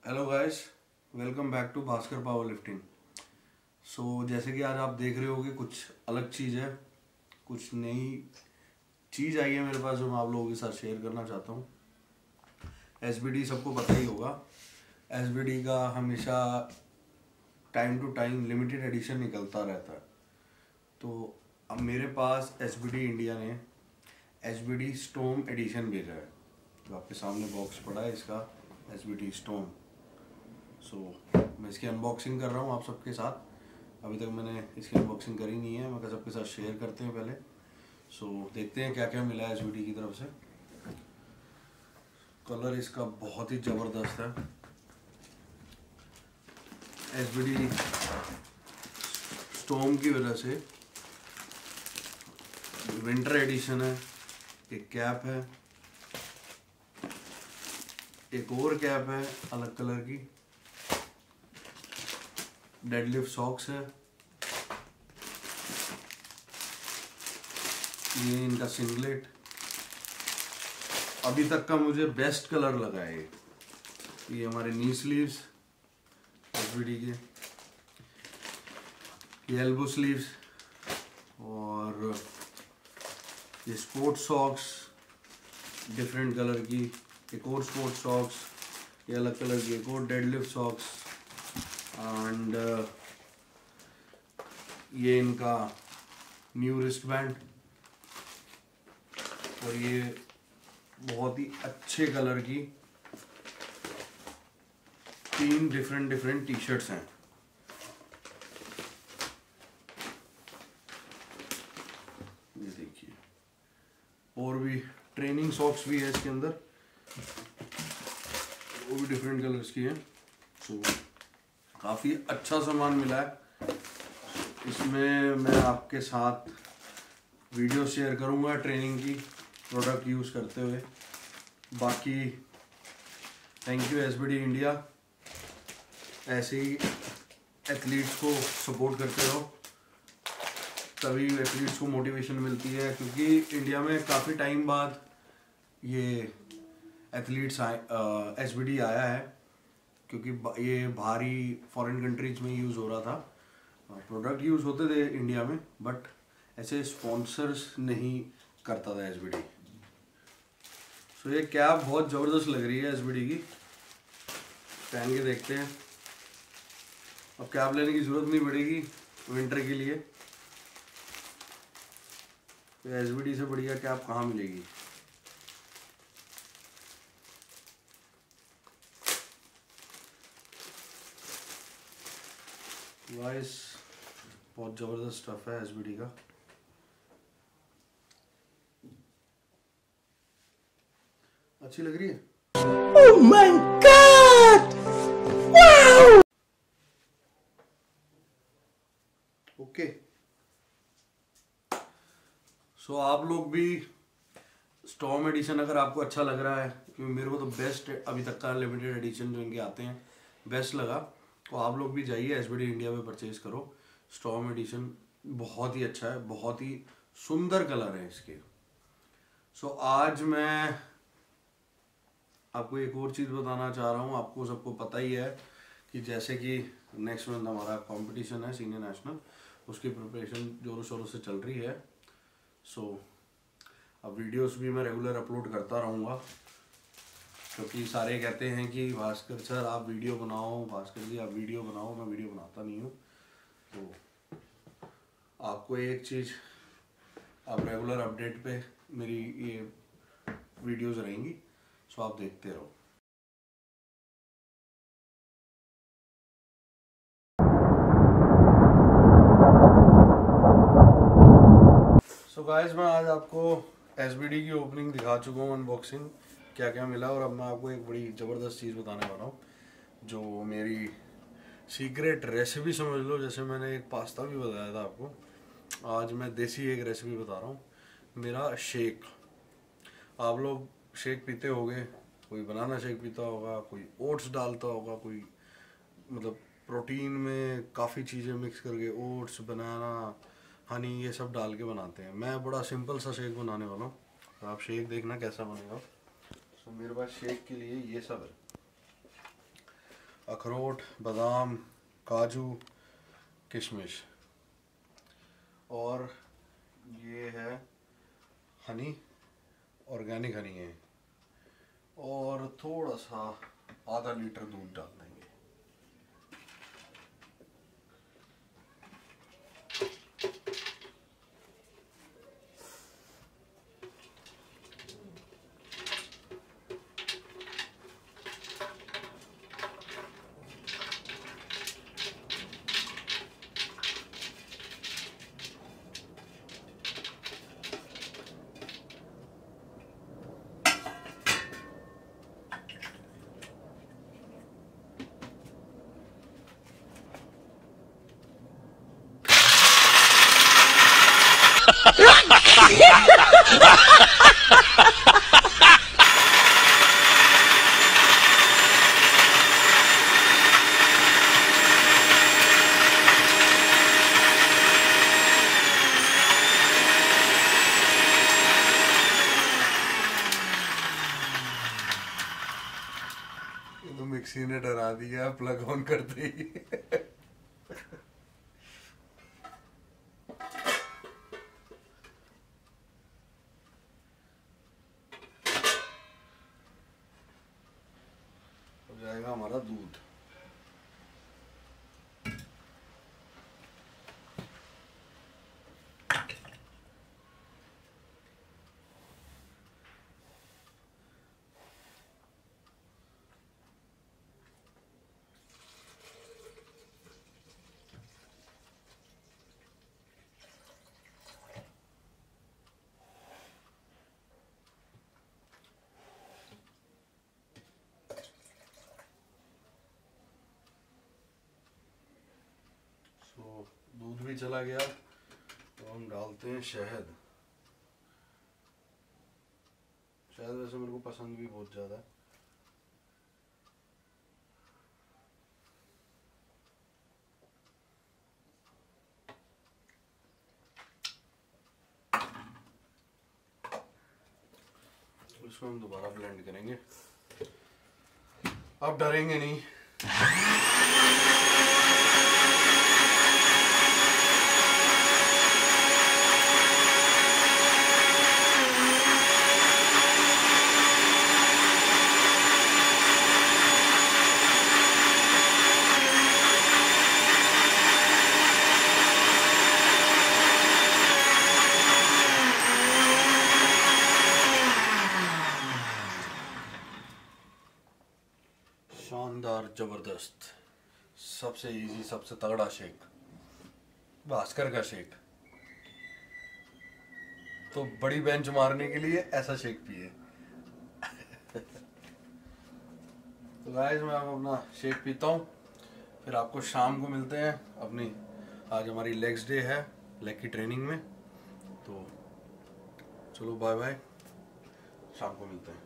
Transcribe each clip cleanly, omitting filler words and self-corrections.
Hello guys, welcome back to Bhaskar power lifting. जैसे कि आज आप देख रहे होगे कुछ अलग चीज़ है, कुछ नई चीज़ आई है मेरे पास जो मैं आप लोगों के साथ शेयर करना चाहता हूँ। एसबीडी सबको पता ही होगा। एसबीडी का हमेशा time to time limited edition निकलता रहता है। तो अब मेरे पास एसबीडी इंडिया ने एसबीडी स्टॉर्म एडिशन भेजा है, जो आपके सामने बॉक्स पड़ा है इसका एसबीडी स्टॉर्म। मैं इसकी अनबॉक्सिंग कर रहा हूँ आप सबके साथ। अभी तक मैंने इसकी अनबॉक्सिंग करी नहीं है, मैं सबके साथ शेयर करते हैं पहले। देखते हैं क्या क्या मिला है एसबीडी की तरफ से। कलर इसका बहुत ही ज़बरदस्त है। एसबीडी स्टॉर्म की वजह से विंटर एडिशन है। एक कैप है, एक और कैप है अलग कलर की, डेडलिफ्ट सॉक्स है, ये इनका सिंगलेट। अभी तक का मुझे बेस्ट कलर लगा है ये हमारे नी स्लीव्स एसबीडी के, ये एल्बो स्लीव्स, और ये स्पोर्ट्स सॉक्स डिफरेंट कलर की, एक और स्पोर्ट्स सॉक्स, ये अलग कलर की एक और डेडलिफ्ट सॉक्स, एंड ये इनका न्यू रिस्ट बैंड, और ये बहुत ही अच्छे कलर की 3 डिफरेंट टी शर्ट्स हैं। ये देखिए, और भी ट्रेनिंग सॉक्स भी है इसके अंदर, वो भी डिफरेंट कलर्स की है। काफ़ी अच्छा सामान मिला है। इसमें मैं आपके साथ वीडियो शेयर करूंगा ट्रेनिंग की, प्रोडक्ट यूज़ करते हुए। बाकी थैंक यू एसबीडी इंडिया, ऐसे ही एथलीट्स को सपोर्ट करते रहो, तभी एथलीट्स को मोटिवेशन मिलती है। क्योंकि इंडिया में काफ़ी टाइम बाद ये एथलीट्स एसबीडी आया है, क्योंकि ये बाहरी फॉरेन कंट्रीज में यूज़ हो रहा था। प्रोडक्ट यूज़ होते थे इंडिया में, बट ऐसे स्पॉन्सर्स नहीं करता था एसबीडी। ये कैप बहुत ज़बरदस्त लग रही है एसबीडी की, पहन के देखते हैं। अब कैप लेने की ज़रूरत नहीं पड़ेगी विंटर के लिए, तो एसबीडी से बढ़िया कैप कहाँ मिलेगी। गाइस, बहुत ज़बरदस्त स्टफ है एसबीडी का। अच्छी लग रही है। Oh my God! Wow! Okay, आप लोग भी स्टॉर्म एडिशन अगर आपको अच्छा लग रहा है, क्योंकि मेरे को तो बेस्ट अभी तक का लिमिटेड एडिशन जो इनके आते हैं बेस्ट लगा, तो आप लोग भी जाइए एसबीडी इंडिया पे परचेज करो। स्टॉर्म एडिशन बहुत ही अच्छा है, बहुत ही सुंदर कलर है इसके। आज मैं आपको एक और चीज़ बताना चाह रहा हूँ। आपको सबको पता ही है कि जैसे कि नेक्स्ट मंथ हमारा कंपटीशन है सीनियर नेशनल, उसकी प्रिपरेशन जोरों शोरों से चल रही है। अब वीडियोस भी मैं रेगुलर अपलोड करता रहूँगा, क्योंकि सारे कहते हैं कि भास्कर सर आप वीडियो बनाओ, भास्कर जी आप वीडियो बनाओ। मैं वीडियो बनाता नहीं हूँ। तो आपको एक चीज़, आप रेगुलर अपडेट पे मेरी ये वीडियोस रहेंगी, आप देखते रहो। गाइस, मैं आज आपको एसबीडी की ओपनिंग दिखा चुका हूँ, अनबॉक्सिंग क्या क्या मिला, और अब मैं आपको एक बड़ी ज़बरदस्त चीज़ बताने वाला हूँ, जो मेरी सीक्रेट रेसिपी समझ लो। जैसे मैंने एक पास्ता भी बताया था आपको, आज मैं देसी एक रेसिपी बता रहा हूँ। मेरा शेक, आप लोग शेक पीते होगे, कोई बनाना शेक पीता होगा, कोई ओट्स डालता होगा, कोई मतलब प्रोटीन में काफ़ी चीज़ें मिक्स करके ओट्स, बनाना, हनी, ये सब डाल के बनाते हैं। मैं बड़ा सिंपल सा शेक बनाने वाला हूँ, तो आप शेक देखना कैसा बनेगा। मेरे पास शेक के लिए ये सब है। अखरोट, बादाम, काजू, किशमिश, और ये है हनी, ऑर्गेनिक हनी है, और थोड़ा सा आधा लीटर दूध डाल देंगे। तो मिक्सी ने डरा दिया प्लग ऑन करते ही। हो जाएगा हमारा दूध। दूध भी चला गया, तो हम डालते हैं शहद। शहद वैसे मेरे को पसंद भी बहुत ज़्यादा है। इसको हम दोबारा ब्लेंड करेंगे, अब डरेंगे नहीं। शानदार, जबरदस्त, सबसे इजी, सबसे तगड़ा शेक, भास्कर का शेक। तो बड़ी बेंच मारने के लिए ऐसा शेक पिए। तो गाइस मैं अब अपना शेक पीता हूँ, फिर आपको शाम को मिलते हैं अपनी, आज हमारी लेग्स डे है, लेग की ट्रेनिंग में। तो चलो बाय बाय, शाम को मिलते हैं।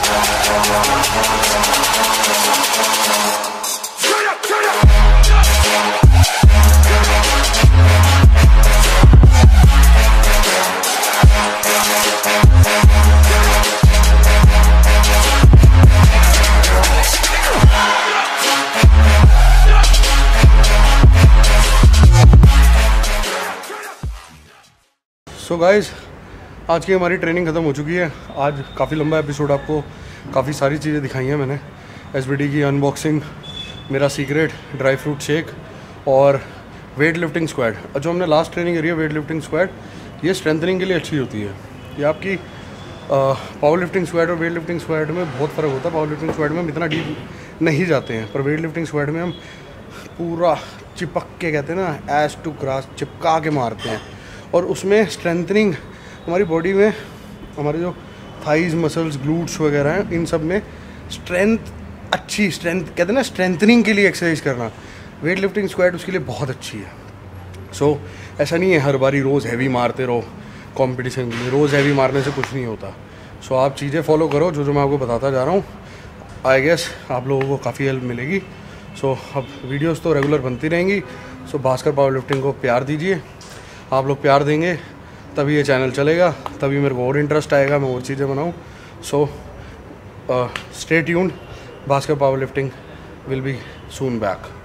सो गाइस, आज की हमारी ट्रेनिंग ख़त्म हो चुकी है। आज काफ़ी लंबा एपिसोड, आपको काफ़ी सारी चीज़ें दिखाई हैं मैंने। एसबीडी की अनबॉक्सिंग, मेरा सीक्रेट ड्राई फ्रूट शेक और वेट लिफ्टिंग स्क्वाड। जो हमने लास्ट ट्रेनिंग करी है वेट लिफ्टिंग स्क्वाड, ये स्ट्रेंथनिंग के लिए अच्छी होती है। ये आपकी पावर लिफ्टिंग स्क्वाड और वेट लिफ्टिंग स्क्वाड में बहुत फ़र्क होता है। पावर लिफ्टिंग स्क्वाड में हम इतना डीप नहीं जाते हैं, पर वेट लिफ्टिंग स्क्वाड में हम पूरा चिपक के, कहते हैं ना, एस टू ग्रास, चिपका के मारते हैं। और उसमें स्ट्रेंथनिंग हमारी बॉडी में, हमारे जो थाइज मसल्स, ग्लूट्स वगैरह हैं, इन सब में अच्छी स्ट्रेंथ, कहते हैं ना, स्ट्रेंथनिंग के लिए एक्सरसाइज करना, वेट लिफ्टिंग स्क्वाड उसके लिए बहुत अच्छी है। सो ऐसा नहीं है हर बारी रोज़ हैवी मारते रहो कंपटीशन के लिए। रोज़ हैवी मारने से कुछ नहीं होता। सो आप चीज़ें फॉलो करो जो मैं आपको बताता जा रहा हूँ। आई गेस आप लोगों को काफ़ी हेल्प मिलेगी। सो अब वीडियोस तो रेगुलर बनती रहेंगी। सो भास्कर पावर लिफ्टिंग को प्यार दीजिए। आप लोग प्यार देंगे तभी ये चैनल चलेगा, तभी मेरे को और इंटरेस्ट आएगा, मैं और चीज़ें बनाऊँ। So stay tuned, Bhaskar power lifting will be soon back.